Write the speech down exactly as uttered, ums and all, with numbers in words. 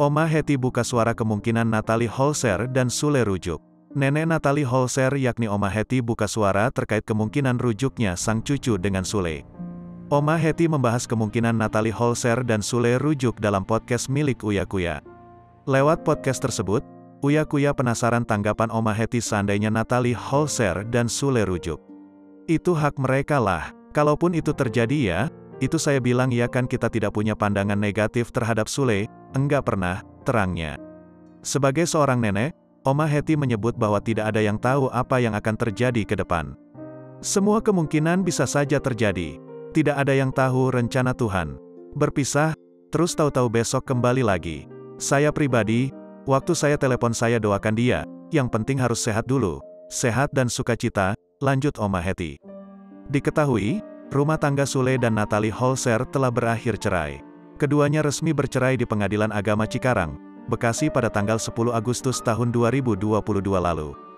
Oma Hetty buka suara kemungkinan Natalie Holzer dan Sule rujuk. Nenek Natalie Holzer yakni Oma Hetty buka suara terkait kemungkinan rujuknya sang cucu dengan Sule. Oma Hetty membahas kemungkinan Natalie Holzer dan Sule rujuk dalam podcast milik Uya Kuya. Lewat podcast tersebut, Uya Kuya penasaran tanggapan Oma Hetty seandainya Natalie Holzer dan Sule rujuk. Itu hak mereka lah, kalaupun itu terjadi ya, itu saya bilang ya kan kita tidak punya pandangan negatif terhadap Sule, enggak pernah, terangnya. Sebagai seorang nenek, Oma Hetty menyebut bahwa tidak ada yang tahu apa yang akan terjadi ke depan. Semua kemungkinan bisa saja terjadi. Tidak ada yang tahu rencana Tuhan. Berpisah, terus tahu-tahu besok kembali lagi. Saya pribadi, waktu saya telepon saya doakan dia, yang penting harus sehat dulu. Sehat dan sukacita, lanjut Oma Hetty. Diketahui, rumah tangga Sule dan Natalie Holzer telah berakhir cerai. Keduanya resmi bercerai di Pengadilan Agama Cikarang, Bekasi pada tanggal sepuluh Agustus tahun dua ribu dua puluh dua lalu.